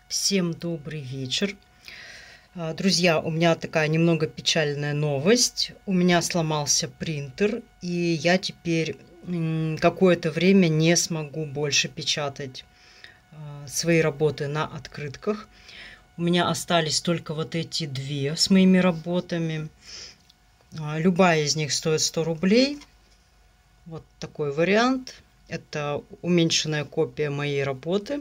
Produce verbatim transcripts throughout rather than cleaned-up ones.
Всем добрый вечер. Друзья, у меня такая немного печальная новость. У меня сломался принтер, и я теперь какое-то время не смогу больше печатать свои работы на открытках. У меня остались только вот эти две с моими работами. Любая из них стоит сто рублей. Вот такой вариант. Это уменьшенная копия моей работы.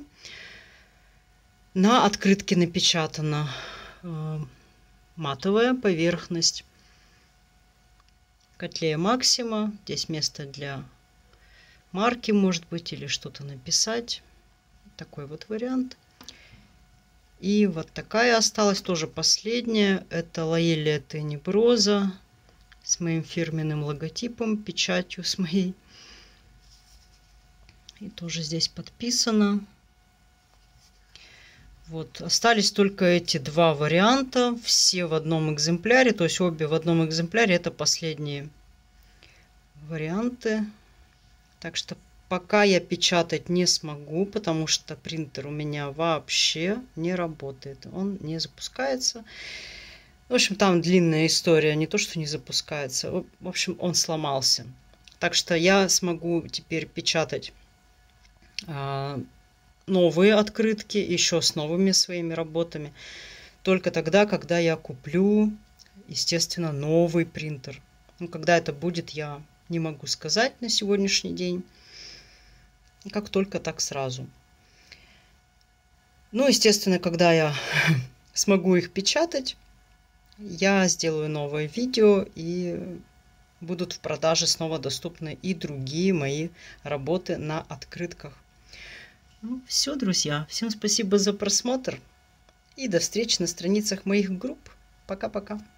На открытке напечатана э, матовая поверхность. Котлея Максима. Здесь место для марки, может быть, или что-то написать. Такой вот вариант. И вот такая осталась, тоже последняя. Это Лоелия Тенеброза с моим фирменным логотипом, печатью с моей. И тоже здесь подписано. Вот, остались только эти два варианта, все в одном экземпляре, то есть обе в одном экземпляре, это последние варианты. Так что пока я печатать не смогу, потому что принтер у меня вообще не работает, он не запускается. В общем, там длинная история, не то что не запускается, в общем, он сломался. Так что я смогу теперь печатать новые открытки, еще с новыми своими работами, только тогда, когда я куплю, естественно, новый принтер. Ну, когда это будет, я не могу сказать на сегодняшний день. Как только, так сразу. Ну, естественно, когда я смогу их печатать, я сделаю новое видео, и будут в продаже снова доступны и другие мои работы на открытках. Ну, все, друзья. Всем спасибо за просмотр. И до встречи на страницах моих групп. Пока-пока.